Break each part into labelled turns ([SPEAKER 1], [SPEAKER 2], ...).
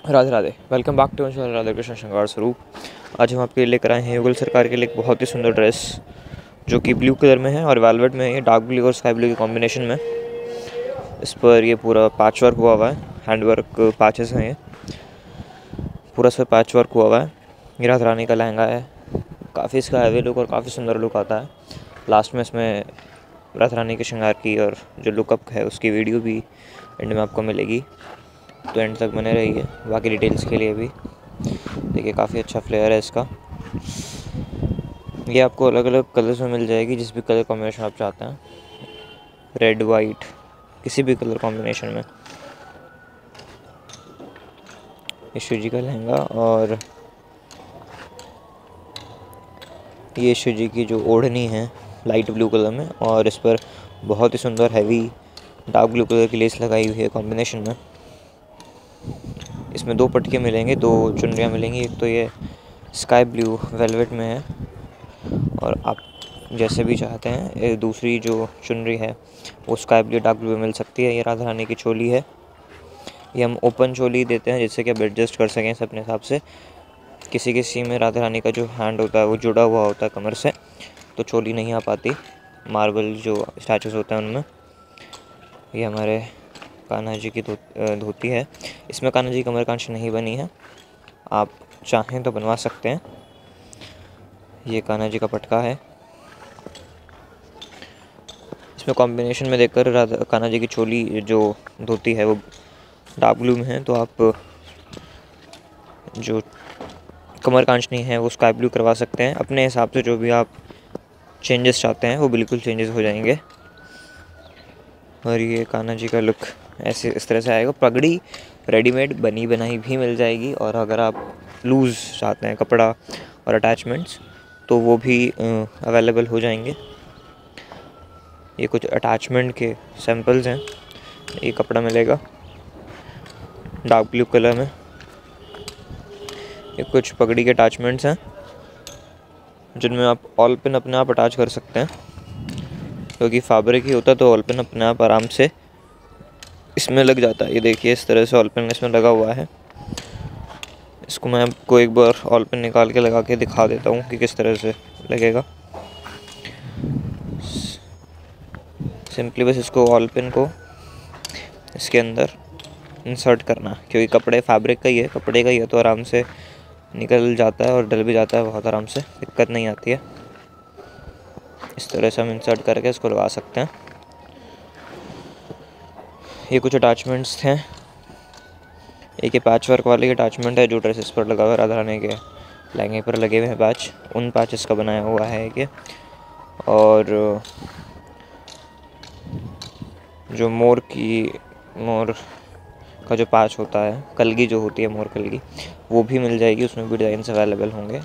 [SPEAKER 1] Radhe Radhe. Welcome back to channel Radha Krishna श्रृंगार स्वरूप। आज हम आपके लिए लेकर आए हैं युगल सरकार के लिए एक बहुत ही सुंदर ड्रेस जो कि ब्लू कलर में है और वेलवेट में है। ये डार्क ब्लू और स्काई ब्लू के कॉम्बिनेशन में। इस पर ये पूरा पैच वर्क हुआ हुआ है, हैंड वर्क पैचेस हैं। ये पूरा इस पर पैच वर्क हुआ हुआ है। ये राधा रानी का लहंगा है। काफ़ी इसका हैवी लुक और काफ़ी सुंदर लुक आता है। लास्ट में इसमें राधा रानी के श्रृंगार की और जो लुकअप है उसकी वीडियो भी एंड में आपको मिलेगी, तो एंड तक बने रहिए। बाकी डिटेल्स के लिए भी देखिए, काफ़ी अच्छा फ्लेयर है इसका। ये आपको अलग अलग कलर्स में मिल जाएगी, जिस भी कलर कॉम्बिनेशन आप चाहते हैं, रेड वाइट किसी भी कलर कॉम्बिनेशन में। यशु जी का लहंगा और ये यशु जी की जो ओढ़नी है लाइट ब्लू कलर में, और इस पर बहुत ही सुंदर हैवी डार्क ब्लू कलर की लेस लगाई हुई है कॉम्बिनेशन में। इसमें दो पटके मिलेंगे, दो चुनरियाँ मिलेंगी। एक तो ये स्काई ब्लू वेलवेट में है और आप जैसे भी चाहते हैं दूसरी जो चुनरी है वो स्काई ब्लू डार्क ब्लू में मिल सकती है। ये राधा रानी की चोली है। ये हम ओपन चोली देते हैं जिससे कि आप एडजस्ट कर सकें अपने हिसाब से। किसी किसी में राधा रानी का जो हैंड होता है वो जुड़ा हुआ होता है कमर से, तो चोली नहीं आ पाती। मार्बल जो स्टैचूज होते हैं उनमें। ये हमारे कान्हा जी की धोती है। इसमें कान्हा जी कमर कांच नहीं बनी है, आप चाहें तो बनवा सकते हैं। ये कान्हा जी का पटका है। इसमें कॉम्बिनेशन में देखकर राधा कान्हा जी की चोली जो धोती है वो डार्क ब्लू में है, तो आप जो कमर कांच नहीं है वो स्काई ब्लू करवा सकते हैं अपने हिसाब से। जो भी आप चेंजेस चाहते हैं वो बिल्कुल चेंजेस हो जाएंगे। और ये कान्हा जी का लुक ऐसे इस तरह से आएगा। पगड़ी रेडीमेड बनी बनाई भी मिल जाएगी, और अगर आप लूज़ चाहते हैं कपड़ा और अटैचमेंट्स तो वो भी अवेलेबल हो जाएंगे। ये कुछ अटैचमेंट के सैंपल्स हैं। ये कपड़ा मिलेगा डार्क ब्लू कलर में। ये कुछ पगड़ी के अटैचमेंट्स हैं जिनमें आप ऑल पिन अपने आप अटैच कर सकते हैं, क्योंकि फैब्रिक ही होता है तो ऑल पिन अपने आप आराम से इसमें लग जाता है। ये देखिए, इस तरह से ऑल पिन इसमें लगा हुआ है। इसको मैं आपको एक बार ऑल पिन निकाल के लगा के दिखा देता हूँ कि किस तरह से लगेगा। सिंपली बस इसको ऑल पिन को इसके अंदर इंसर्ट करना, क्योंकि कपड़े फैब्रिक का ही है, कपड़े का ही है, तो आराम से निकल जाता है और डल भी जाता है बहुत आराम से, दिक्कत नहीं आती है। इस तरह से हम इंसर्ट करके इसको लगा सकते हैं। ये कुछ अटैचमेंट्स हैं। एक ये पैच वर्क वाले अटैचमेंट है जो ड्रेसेस पर लगा हुआ है। राधा रानी के लहंगे पर लगे हुए हैं पैच, उन पैचेस का बनाया हुआ है ये। और जो मोर का जो पैच होता है, कलगी जो होती है मोर कलगी, वो भी मिल जाएगी। उसमें भी डिज़ाइंस अवेलेबल होंगे।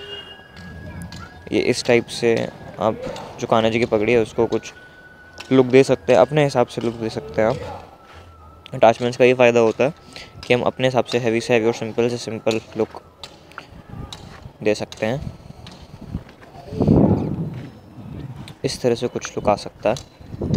[SPEAKER 1] ये इस टाइप से आप जो कान्हा जी की पगड़ी है उसको कुछ लुक दे सकते हैं, अपने हिसाब से लुक दे सकते हैं आप। अटैचमेंट्स का ये फ़ायदा होता है कि हम अपने हिसाब से हैवी से हैवी और सिंपल से सिंपल लुक दे सकते हैं। इस तरह से कुछ लुक आ सकता है।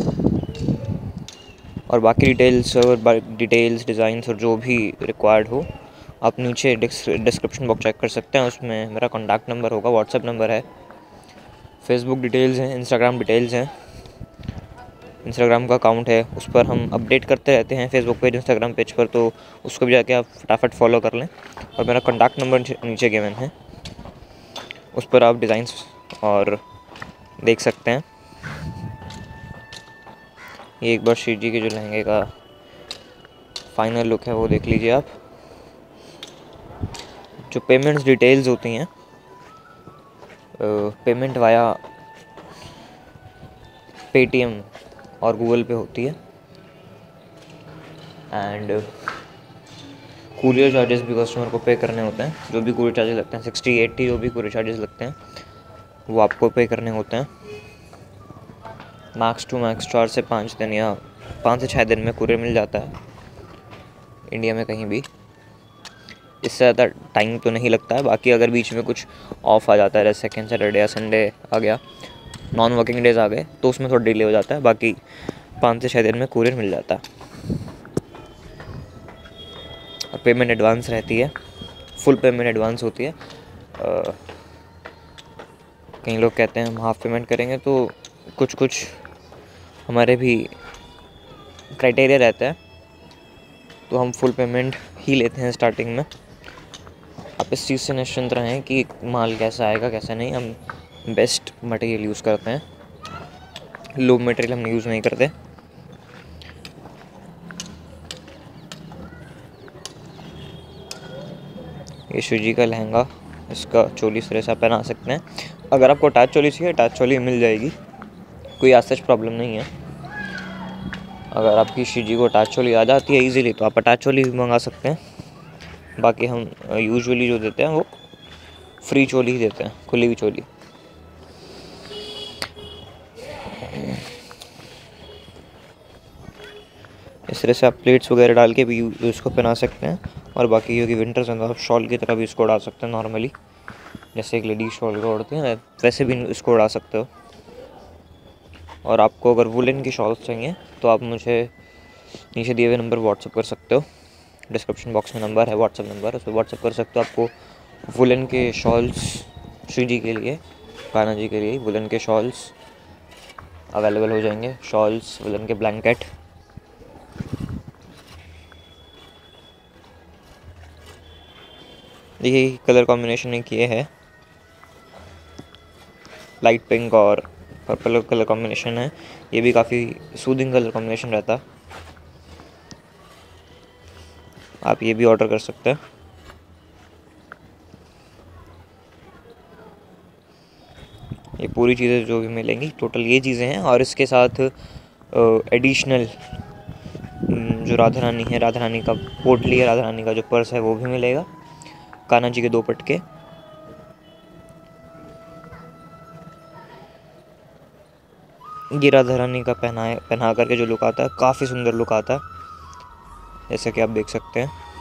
[SPEAKER 1] और बाकी डिटेल्स डिज़ाइंस और जो भी रिक्वायर्ड हो आप नीचे डिस्क्रिप्शन बॉक्स चेक कर सकते हैं। उसमें मेरा कॉन्टैक्ट नंबर होगा, व्हाट्सएप नंबर है, फेसबुक डिटेल्स हैं, इंस्टाग्राम डिटेल्स हैं। इंस्टाग्राम का अकाउंट है, उस पर हम अपडेट करते रहते हैं, फेसबुक पेज इंस्टाग्राम पेज पर, तो उसको भी जाके आप फटाफट फॉलो कर लें। और मेरा कॉन्टैक्ट नंबर नीचे गिवन है, उस पर आप डिज़ाइंस और देख सकते हैं। ये एक बार श्री जी के जो लहंगे का फाइनल लुक है वो देख लीजिए आप। जो पेमेंट्स डिटेल्स होती हैं, पेमेंट वाया पेटीएम और गूगल पे होती है। एंड कूरियर चार्जेस भी कस्टमर को पे करने होते हैं। जो भी कूरियर चार्जेस लगते हैं 60-80 जो भी कूरियर चार्जेस लगते हैं वो आपको पे करने होते हैं। मैक्स टू मैक्स 4 से 5 दिन या 5 से 6 दिन में कूरियर मिल जाता है इंडिया में कहीं भी। इससे ज़्यादा टाइम तो नहीं लगता है। बाकी अगर बीच में कुछ ऑफ आ जाता है, जैसे सेकेंड सैटरडे या संडे आ गया, नॉन वर्किंग डेज आ गए, तो उसमें थोड़ा डिले हो जाता है। बाकी 5 से 6 दिन में कूरियर मिल जाता है। और पेमेंट एडवांस रहती है, फुल पेमेंट एडवांस होती है। कई लोग कहते हैं हम हाफ़ पेमेंट करेंगे, तो कुछ कुछ हमारे भी क्राइटेरिया रहता है, तो हम फुल पेमेंट ही लेते हैं स्टार्टिंग में। आप इस चीज़ से निश्चिंत रहें कि माल कैसा आएगा कैसा नहीं। हम बेस्ट मटेरियल यूज़ करते हैं, लो मटेरियल हम यूज़ नहीं करते। ये शिवजी का लहंगा, इसका चोली इस तरह से आप पहना सकते हैं। अगर आपको अटैच चोली चाहिए, अटैच चोली मिल जाएगी, कोई आज सच प्रॉब्लम नहीं है। अगर आपकी शिवजी को अटैच चोली आ जाती है ईजीली, तो आप अटैच चोली भी मंगा सकते हैं। बाकी हम यूजुअली जो देते हैं वो फ्री चोली ही देते हैं, खुली हुई चोली। इस तरह से आप प्लेट्स वगैरह डाल के भी इसको पहना सकते हैं। और बाकी क्योंकि विंटर्स हैं तो आप शॉल की तरह भी इसको उड़ा सकते हैं नॉर्मली, जैसे एक लेडीज शॉल को उड़ते हैं वैसे भी इसको उड़ा सकते हो। और आपको अगर वुलन की शॉल्स चाहिए तो आप मुझे नीचे दिए हुए नंबर व्हाट्सअप कर सकते हो, डिस्क्रिप्शन बॉक्स में नंबर है, व्हाट्सअप नंबर, उस पर व्हाट्सअप कर सकते हो। आपको वुलन के शॉल्स श्री जी के लिए, कान्हा जी के लिए वुलन के शॉल्स अवेलेबल हो जाएंगे। शॉल्स, वुलन के ब्लैंकेट। यही कलर कॉम्बिनेशन एक ये है, लाइट पिंक और पर्पल कलर कॉम्बिनेशन है। ये भी काफ़ी सूदिंग कलर कॉम्बिनेशन रहता है, आप ये भी ऑर्डर कर सकते हैं। ये पूरी चीज़ें जो भी मिलेंगी टोटल ये चीज़ें हैं, और इसके साथ एडिशनल जो राधा रानी है, राधा रानी का पोटली है, राधा रानी का जो पर्स है वो भी मिलेगा, कान्हा जी के 2 पटके। ये राधा रानी का पहना करके जो लुक आता है, काफ़ी सुंदर लुक आता है, जैसे कि आप देख सकते हैं।